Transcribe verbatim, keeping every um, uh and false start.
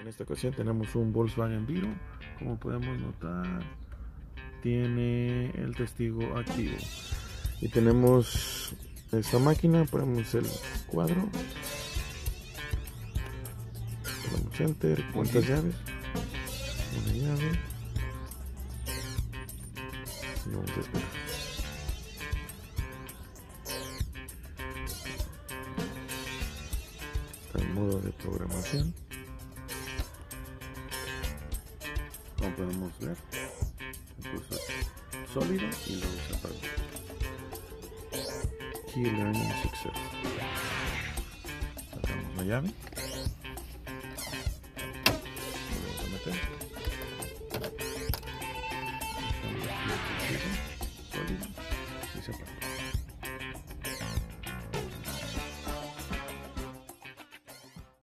En esta ocasión tenemos un Volkswagen Viro. Como podemos notar, tiene el testigo activo. Y tenemos esta máquina, ponemos el cuadro, ponemos enter, cuántas llaves, una llave, y vamos a esperar. Está en modo de programación. Como podemos ver, puso sólido y luego se apagó. Key Learning Success. Sacamos la llave. Volvemos a meter.